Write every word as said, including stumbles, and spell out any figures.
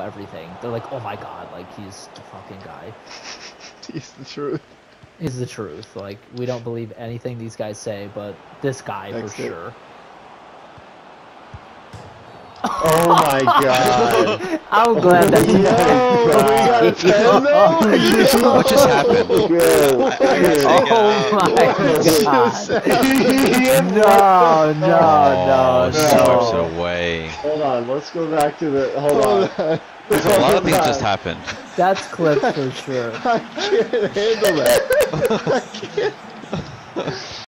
everything. They're like, oh my god, like he's the fucking guy. He's the truth. He's the truth. Like we don't believe anything these guys say, but this guy Next for hit. sure. Oh my god. I'm glad that you No, we got a ten though? What just happened? Oh my god. No, no, Oh, no, slips no. it away. Hold on, let's go back to the. Hold Hold on. on. A lot of things just happened. That's clipped for sure. I can't handle that. I can't.